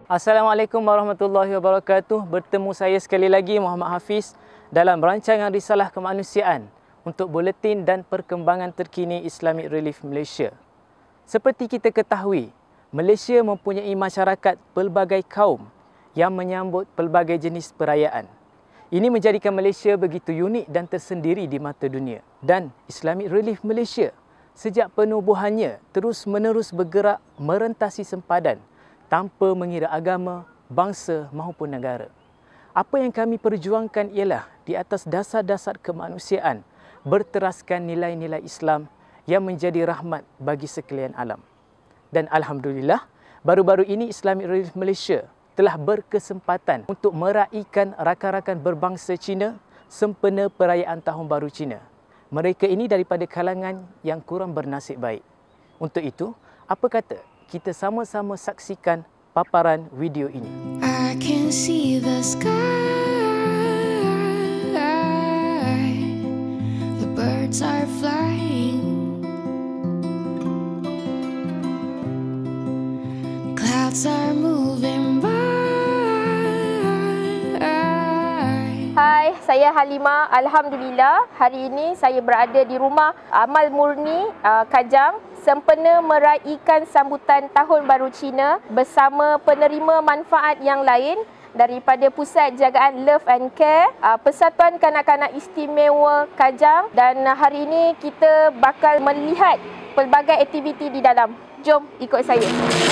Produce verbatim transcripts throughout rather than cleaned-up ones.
Assalamualaikum warahmatullahi wabarakatuh. Bertemu saya sekali lagi, Muhammad Hafiz, dalam rancangan Risalah Kemanusiaan untuk buletin dan perkembangan terkini Islamic Relief Malaysia. Seperti kita ketahui, Malaysia mempunyai masyarakat pelbagai kaum yang menyambut pelbagai jenis perayaan. Ini menjadikan Malaysia begitu unik dan tersendiri di mata dunia. Dan Islamic Relief Malaysia sejak penubuhannya terus-menerus bergerak merentasi sempadan tanpa mengira agama, bangsa maupun negara. Apa yang kami perjuangkan ialah di atas dasar-dasar kemanusiaan, berteraskan nilai-nilai Islam yang menjadi rahmat bagi sekalian alam. Dan Alhamdulillah, baru-baru ini Islamic Relief Malaysia telah berkesempatan untuk meraihkan rakan-rakan berbangsa Cina sempena perayaan Tahun Baru Cina. Mereka ini daripada kalangan yang kurang bernasib baik. Untuk itu, apa kata kita sama-sama saksikan paparan video ini. I can see the sky, the birds are flying, clouds are moving by. Hai, saya Halimah. Alhamdulillah, hari ini saya berada di rumah Amal Murni, uh, Kajang, sempena meraihkan sambutan Tahun Baru Cina bersama penerima manfaat yang lain daripada Pusat Jagaan Love and Care, uh, Persatuan Kanak-Kanak Istimewa Kajang, dan uh, hari ini kita bakal melihat pelbagai aktiviti di dalam. Jom ikut saya.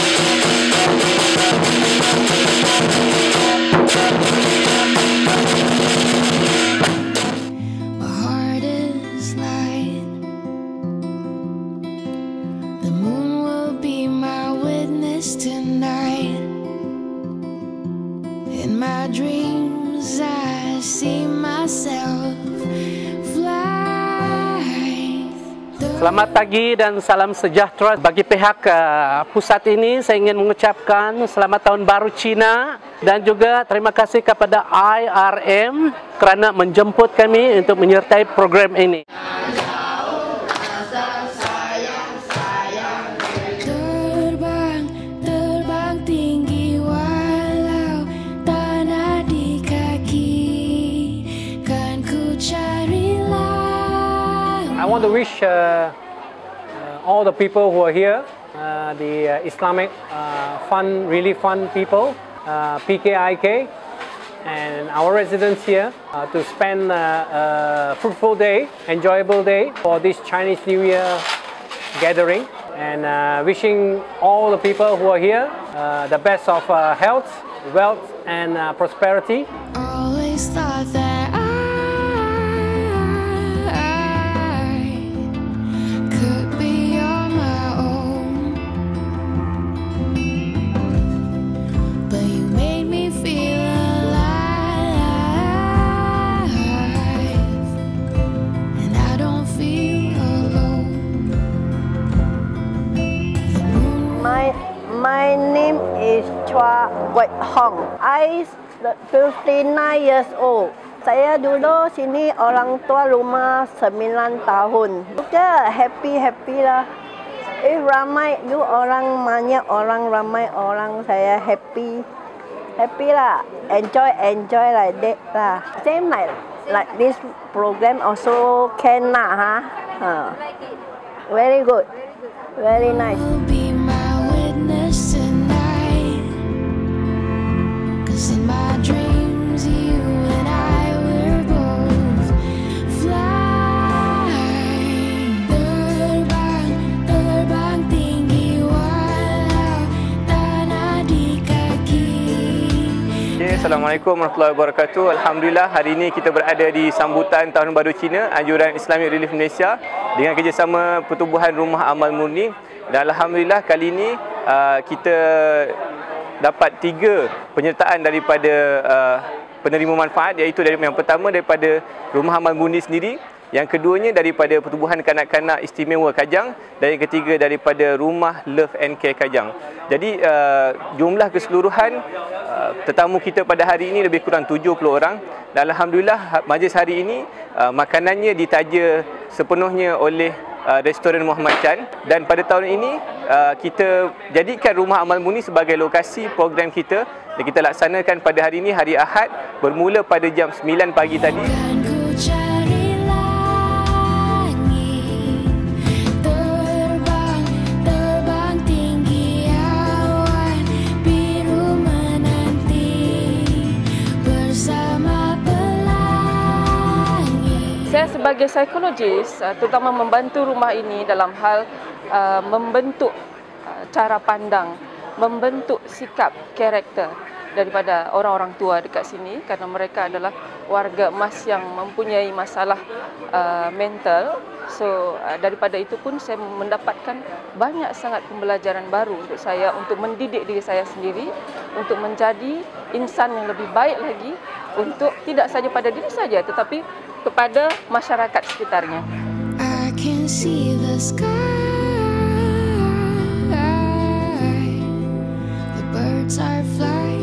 Tonight, in my dreams, I see myself fly. Selamat pagi dan salam sejahtera bagi pihak uh, pusat ini. Saya ingin mengucapkan selamat Tahun Baru Cina dan juga terima kasih kepada I R M kerana menjemput kami untuk menyertai program ini. I want to wish uh, uh, all the people who are here, uh, the uh, Islamic uh, Fund, really fun people, uh, P K I K, and our residents here uh, to spend uh, a fruitful day, enjoyable day for this Chinese New Year gathering, and uh, wishing all the people who are here uh, the best of uh, health, wealth, and uh, prosperity. Always thought that My name is Chua Wet Hong. I fifty-nine years old. Saya dulu sini orang tua rumah sembilan tahun. Juga happy-happy lah. Eh ramai you orang banyak orang ramai orang saya happy. Happy lah. Enjoy enjoy like that lah. Same like like this program also can lah ha. Huh. Very good. Very nice. Tonight, 'cause in my dreams you and I were both flying. Terbang, terbang tinggi walau tanah di kaki. Assalamualaikum warahmatullahi wabarakatuh. Alhamdulillah, hari ini kita berada di sambutan Tahun Baru Cina anjuran Islamic Relief Malaysia dengan kerjasama Pertubuhan Rumah Amal Murni. Dan Alhamdulillah kali ini uh, kita dapat tiga penyertaan daripada uh, penerima manfaat, iaitu dari, yang pertama daripada Rumah Amal Murni sendiri, yang keduanya daripada Pertubuhan Kanak-Kanak Istimewa Kajang, dan yang ketiga daripada Rumah Love and Care Kajang. Jadi uh, jumlah keseluruhan uh, tetamu kita pada hari ini lebih kurang tujuh puluh orang, dan Alhamdulillah majlis hari ini uh, makanannya ditaja sepenuhnya oleh uh, Restoran Muhammad Chan. Dan pada tahun ini uh, kita jadikan Rumah Amal Murni sebagai lokasi program kita, dan kita laksanakan pada hari ini, hari Ahad, bermula pada jam sembilan pagi tadi. Kan ku cari langit, terbang, terbang tinggi awan biru menanti bersama pelangi. Saya sebagai psikologis uh, terutama membantu rumah ini dalam hal uh, membentuk uh, cara pandang, membentuk sikap karakter daripada orang-orang tua dekat sini, kerana mereka adalah warga emas yang mempunyai masalah uh, mental. So uh, daripada itu pun saya mendapatkan banyak sangat pembelajaran baru untuk saya, untuk mendidik diri saya sendiri untuk menjadi insan yang lebih baik lagi, untuk tidak saja pada diri saja tetapi kepada masyarakat sekitarnya. I can see the sky, the birds are flying.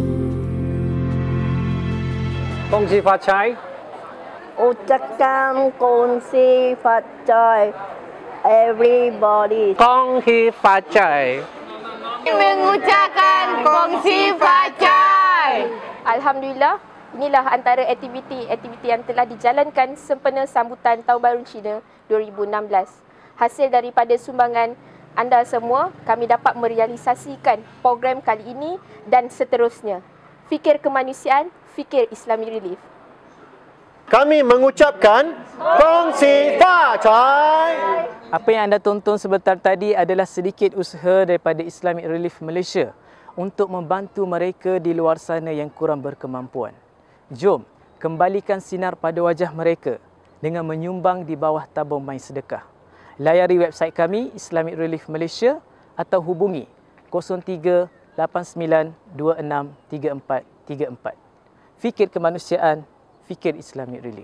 恭喜发财 Ucapkan kongsi facai everybody. 恭喜发财 Mengucapkan kongsi facai. Alhamdulillah, inilah antara aktiviti-aktiviti yang telah dijalankan sempena sambutan Tahun Baru Cina dua ribu enam belas. Hasil daripada sumbangan anda semua, kami dapat merealisasikan program kali ini dan seterusnya. Fikir kemanusiaan, fikir Islamic Relief. Kami mengucapkan kongsi facai. Apa yang anda tonton sebentar tadi adalah sedikit usaha daripada Islamic Relief Malaysia untuk membantu mereka di luar sana yang kurang berkemampuan. Jom kembalikan sinar pada wajah mereka dengan menyumbang di bawah tabung My Sedekah. Layari website kami Islamic Relief Malaysia atau hubungi kosong tiga lapan sembilan dua enam tiga empat tiga empat. Fikir kemanusiaan, fikir Islamic Relief.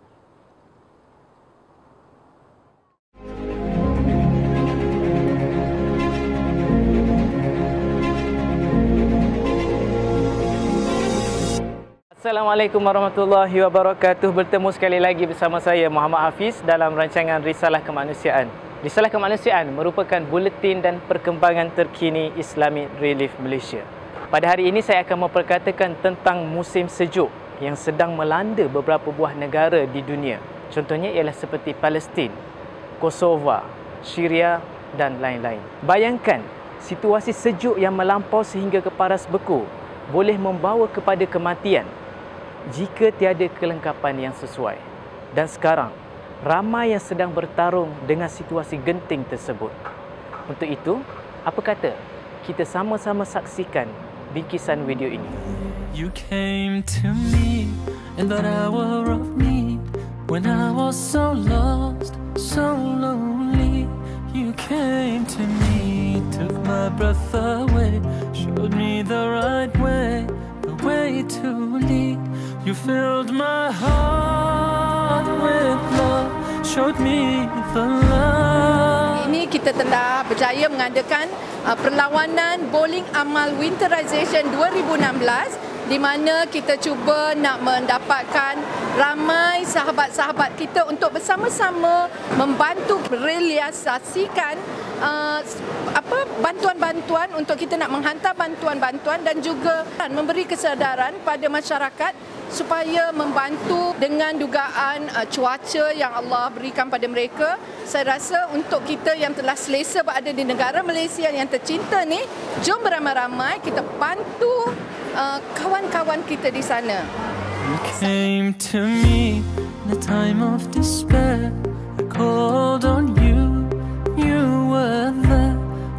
Assalamualaikum warahmatullahi wabarakatuh. Bertemu sekali lagi bersama saya Muhammad Hafiz dalam rancangan Risalah Kemanusiaan. Risalah Kemanusiaan merupakan buletin dan perkembangan terkini Islamic Relief Malaysia. Pada hari ini saya akan memperkatakan tentang musim sejuk yang sedang melanda beberapa buah negara di dunia. Contohnya ialah seperti Palestin, Kosovo, Syria dan lain-lain. Bayangkan situasi sejuk yang melampau sehingga ke paras beku boleh membawa kepada kematian jika tiada kelengkapan yang sesuai. Dan sekarang ramai yang sedang bertarung dengan situasi genting tersebut. Untuk itu, apa kata kita sama-sama saksikan bingkisan video ini. You came to me in that hour of need, when I was so lost, so lonely. You came to me, took my breath away, showed me the right way, the way to lead. You filled my heart with love, showed me the love. Ini kita telah berjaya mengadakan uh, perlawanan bowling amal winterization dua ribu enam belas, di mana kita cuba nak mendapatkan ramai sahabat-sahabat kita untuk bersama-sama membantu merealisasikan uh, apa bantuan-bantuan untuk kita nak menghantar bantuan-bantuan dan juga memberi kesedaran pada masyarakat supaya membantu dengan dugaan uh, cuaca yang Allah berikan pada mereka. Saya rasa untuk kita yang telah selesa berada di negara Malaysia yang tercinta ni, jom beramai-ramai kita bantu uh, kawan-kawan kita di sana. You came to me in a time of despair. I called on you, you were there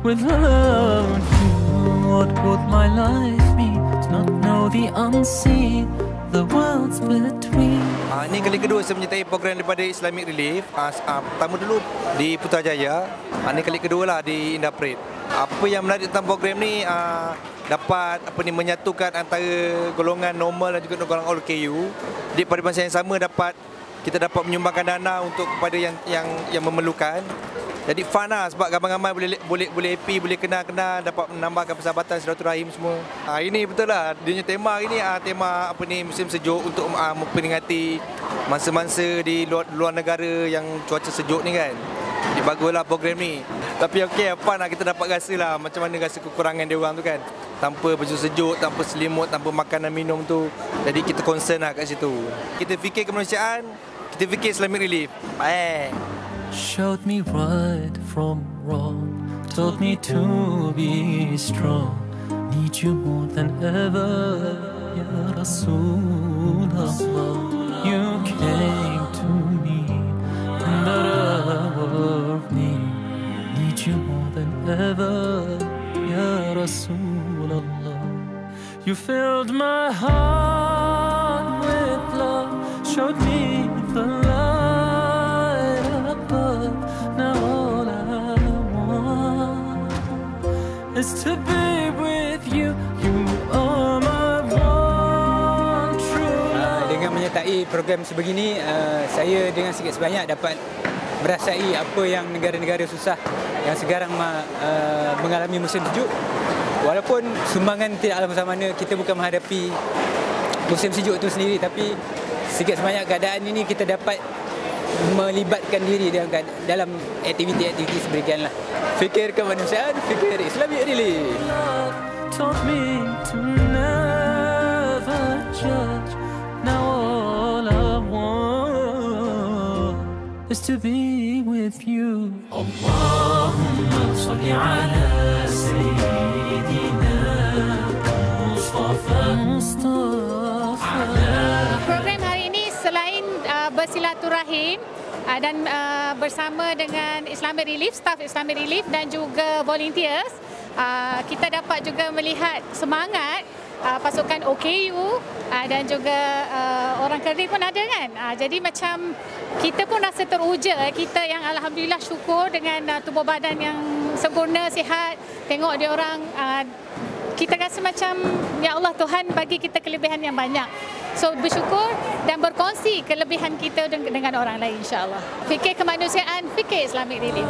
without you. What would my life be to not know the unseen, the worlds between. Uh, ini kali kedua saya menyertai program daripada Islamic Relief. Uh, uh, pertama dulu di Putrajaya, uh, ini kali kedua lah di Indah Parade. Apa yang menarik tentang program ni, uh, dapat apa ni menyatukan antara golongan normal dan juga golongan all K U. Jadi pada masa yang sama dapat kita dapat menyumbangkan dana untuk kepada yang yang yang memerlukan. Jadi fun lah sebab ramai-ramai boleh boleh boleh happy, boleh kenal-kenal, dapat menambahkan persahabatan silaturahim semua. Ha, ini betul lah, dia punya tema hari ni ha, tema apa ni musim sejuk untuk ha, memperingati masa-masa di luar, luar negara yang cuaca sejuk ni kan. Okay, baguslah program ni. Tapi okey, apa nak kita dapat rasa lah macam mana rasa kekurangan dia orang tu kan. Tanpa baju sejuk, tanpa selimut, tanpa makanan minum tu. Jadi kita concern lah kat situ. Kita fikir kemanusiaan, kita fikir Islamic Relief. Baik. Showed me right from wrong, told me to be strong. Need you more than ever, Ya Rasulullah. You came to me in the hour of need. Need you more than ever, Ya Rasulullah. You filled my heart with love, showed me the light above. Now all I want is to be with you. You are my one true love. Dengan menyertai program sebegini, uh, saya dengan sikit sebanyak dapat merasai apa yang negara-negara susah yang sekarang uh, mengalami musim sejuk. Walaupun sumbangan tidaklah macam-mana, kita bukan menghadapi musim sejuk itu sendiri, tapi sikit sebanyak keadaan ini kita dapat melibatkan diri dalam, dalam aktiviti-aktiviti sebeginilah. Fikir kemanusiaan, fikir Islamic Relief. Taught me to never judge. Now all I want is to be with you. Allahumma salli ala Sayyidina Mustafa. Mustafa. Program hari ini selain uh, bersilaturahim uh, dan uh, bersama dengan Islamic Relief, staff Islamic Relief dan juga volunteers, uh, kita dapat juga melihat semangat uh, pasukan O K U uh, dan juga uh, orang Kurdi pun ada kan. Uh, jadi macam kita pun rasa teruja, kita yang alhamdulillah syukur dengan uh, tubuh badan yang sempurna, sihat, tengok dia orang, uh, kita rasa macam ya Allah, Tuhan bagi kita kelebihan yang banyak. So bersyukur dan berkongsi kelebihan kita dengan orang lain, insya-Allah. Fikir kemanusiaan, fikir Islamic Relief.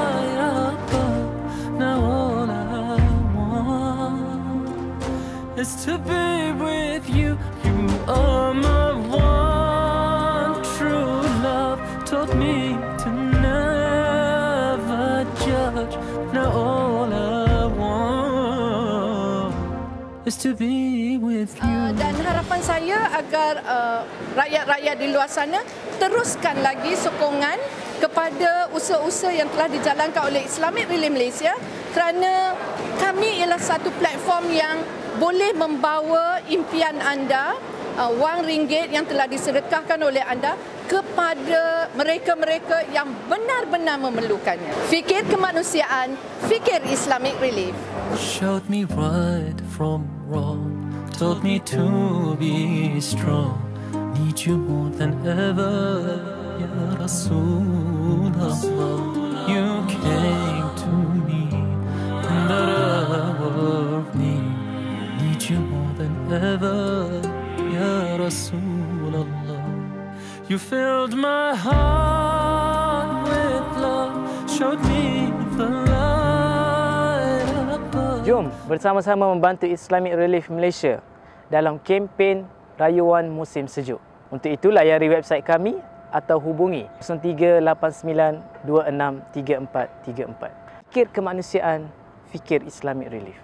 Is to be with you. You are my one true love. Taught me to never judge. Now all I want is to be with you. Uh, dan harapan saya agar uh, rakyat-rakyat di luar sana teruskan lagi sokongan kepada usaha-usaha yang telah dijalankan oleh Islamic Relief Malaysia, kerana kami ialah satu platform yang boleh membawa impian anda, uh, wang ringgit yang telah disedekahkan oleh anda kepada mereka-mereka yang benar-benar memerlukannya. Fikir kemanusiaan, fikir Islamic Relief. Showed me right from wrong, told me to be strong. Need you more than ever, Ya Rasulullah. You came to me in the hour of need. Need you more than ever, Ya Rasulullah. You filled my heart with love, showed me the light above. Jom bersama-sama membantu Islamic Relief Malaysia dalam kempen Rayuan Musim Sejuk. Untuk itu layari website kami atau hubungi kosong tiga lapan sembilan dua enam tiga empat tiga empat. Fikir kemanusiaan, fikir Islamic Relief.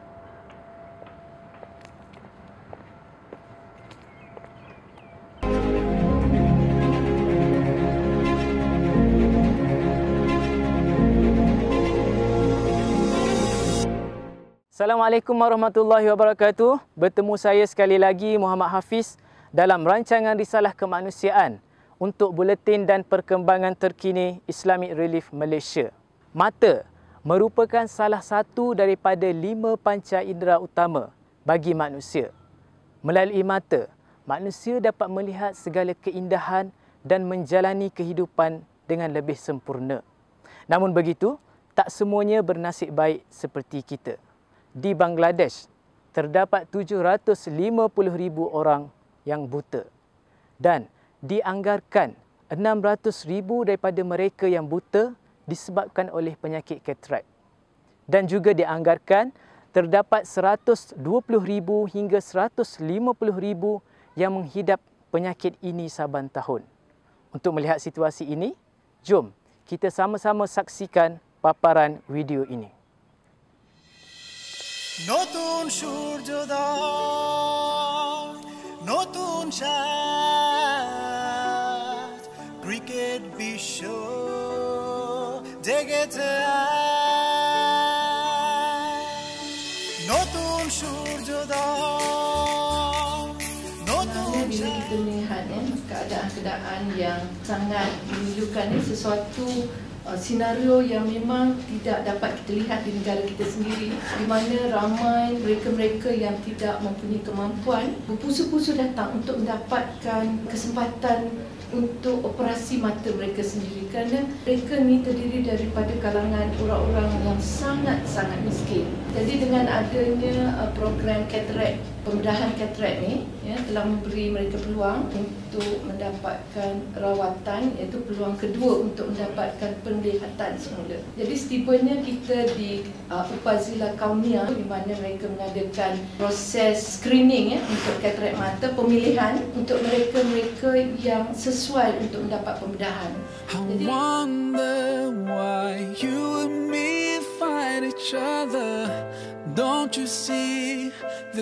Assalamualaikum warahmatullahi wabarakatuh. Bertemu saya sekali lagi, Muhammad Hafiz, dalam rancangan Risalah Kemanusiaan untuk buletin dan perkembangan terkini Islamic Relief Malaysia. Mata merupakan salah satu daripada lima panca indera utama bagi manusia. Melalui mata, manusia dapat melihat segala keindahan dan menjalani kehidupan dengan lebih sempurna. Namun begitu, tak semuanya bernasib baik seperti kita. Di Bangladesh, terdapat tujuh ratus lima puluh ribu orang yang buta dan dianggarkan enam ratus ribu daripada mereka yang buta disebabkan oleh penyakit katarak. Dan juga dianggarkan terdapat seratus dua puluh ribu hingga seratus lima puluh ribu yang menghidap penyakit ini saban tahun. Untuk melihat situasi ini, jom kita sama-sama saksikan paparan video ini. নতুন সূর্যোদয় নতুন সাজ ক্রিকেট বিশ্ব জেগেছে নতুন সূর্যোদয় নতুন bila kita melihat ya, keadaan-keadaan yang sangat memilukan ni, sesuatu Uh, senario yang memang tidak dapat kita lihat di negara kita sendiri, di mana ramai mereka-mereka yang tidak mempunyai kemampuan berpusu-pusu datang untuk mendapatkan kesempatan untuk operasi mata mereka sendiri, kerana mereka ni terdiri daripada kalangan orang-orang yang sangat-sangat miskin. Jadi dengan adanya uh, program katarak, pembedahan katarak ni ya, telah memberi mereka peluang untuk mendapatkan rawatan, iaitu peluang kedua untuk mendapatkan penglihatan semula. Jadi setibanya kita di uh, Upazila Kaunia, di mana mereka mengadakan proses screening ya, untuk katarak mata, pemilihan untuk mereka-mereka yang sesuai untuk mendapat pembedahan. I wonder why you and me fight each other. Don't you see the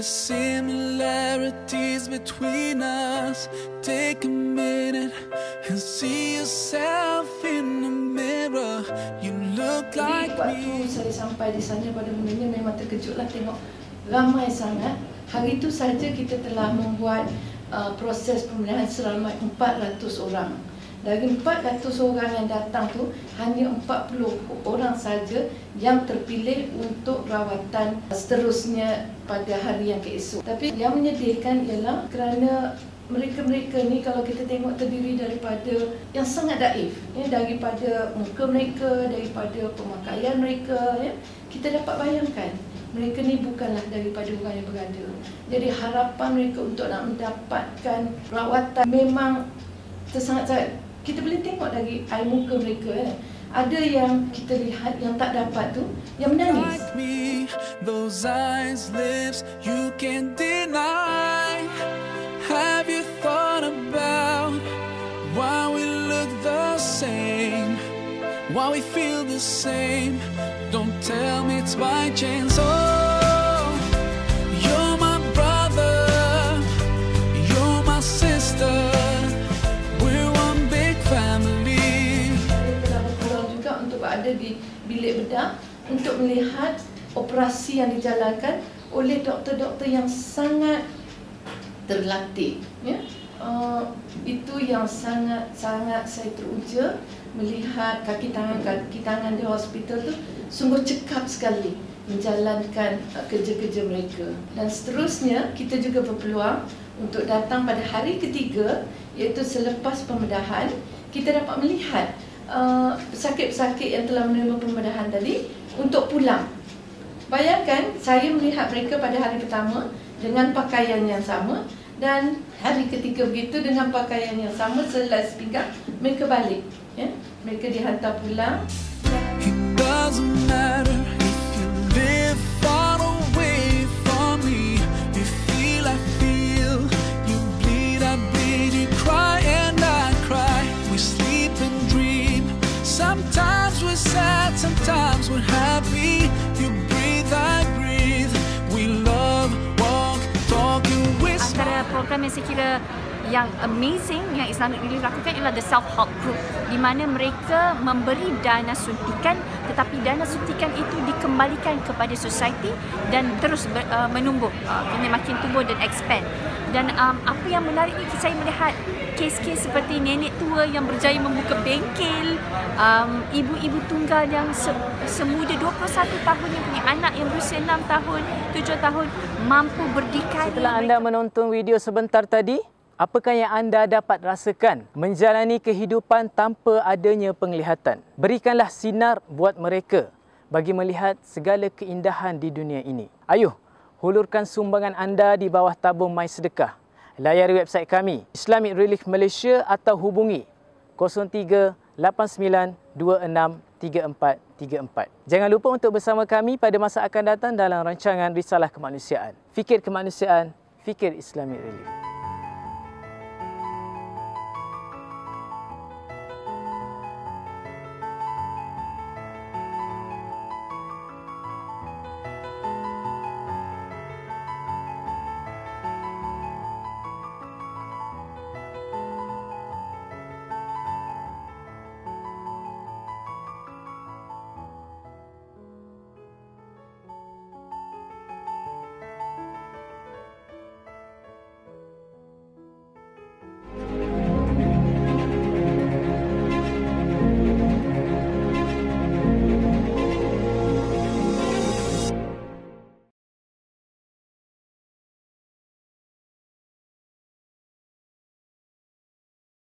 similarities between us? Take a minute and see yourself in the mirror. You look like me. Waktu saya sampai di sana, pada mulanya memang terkejutlah tengok ramai sangat. Hari itu saja kita telah membuat uh, proses pemilihan seramai empat ratus orang. Dari empat ratus orang yang datang tu, hanya empat puluh orang saja yang terpilih untuk rawatan seterusnya pada hari yang keesok. Tapi yang menyedihkan ialah kerana mereka-mereka ni kalau kita tengok terdiri daripada yang sangat daif, ya, daripada muka mereka, daripada pemakaian mereka, ya, kita dapat bayangkan mereka ni bukanlah daripada orang yang berada. Jadi harapan mereka untuk nak mendapatkan rawatan memang tersangat-sangat. Kita boleh tengok dari air muka mereka, eh. Ada yang kita lihat yang tak dapat tu, yang menangis. Like me, those eyes, lips, you can't deny. Have you thought about why we look the same? Why we feel the same? Don't tell me it's by chance. Oh, you're my brother, you're my sister. Ada di bilik bedah untuk melihat operasi yang dijalankan oleh doktor-doktor yang sangat terlatih. Ya? Uh, itu yang sangat-sangat saya teruja melihat kaki tangan kaki tangan di hospital tu sungguh cekap sekali menjalankan uh, kerja-kerja mereka. Dan seterusnya kita juga berpeluang untuk datang pada hari ketiga, iaitu selepas pembedahan, kita dapat melihat pesakit-pesakit uh, yang telah menerima pembedahan tadi untuk pulang. Bayangkan saya melihat mereka pada hari pertama dengan pakaian yang sama, dan hari ketiga begitu dengan pakaian yang sama, selai sepinggang mereka balik. Ya? Mereka dihantar pulang. It doesn't matter if you live far away from me. You feel I feel, you bleed I bleed, you cry and I cry. We sleep and dream. Sometimes we're sad, sometimes we're happy. You breathe, I breathe. We love, walk, talk, you whisper. Antara program yang saya kira yang amazing yang Islamic Relief lakukan ialah the self-help group, di mana mereka memberi dana suntikan, tetapi dana suntikan itu dikembalikan kepada society dan terus ber, uh, menumbuh, uh, ini makin tumbuh dan expand. Dan um, apa yang menarik ni, saya melihat kes-kes seperti nenek tua yang berjaya membuka bengkel, um, ibu-ibu tunggal yang se semuda dua puluh satu tahun yang punya anak yang berusia enam tahun, tujuh tahun mampu berdikari. Setelah anda menonton video sebentar tadi, apakah yang anda dapat rasakan menjalani kehidupan tanpa adanya penglihatan? Berikanlah sinar buat mereka bagi melihat segala keindahan di dunia ini. Ayuh, hulurkan sumbangan anda di bawah tabung My Sedekah. Layari website kami Islamic Relief Malaysia atau hubungi kosong tiga lapan sembilan dua enam tiga empat tiga empat. Jangan lupa untuk bersama kami pada masa akan datang dalam rancangan Risalah Kemanusiaan. Fikir kemanusiaan, fikir Islamic Relief.